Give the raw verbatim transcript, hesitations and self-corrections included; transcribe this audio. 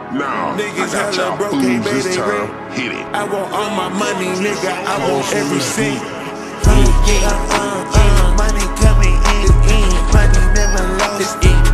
Now, Niggas I got hella y'all broke, fools can't pay this they time. rent. Hit it. I want all my money, nigga, I want every cent. Uh, uh, uh, money coming in, in, money never lost.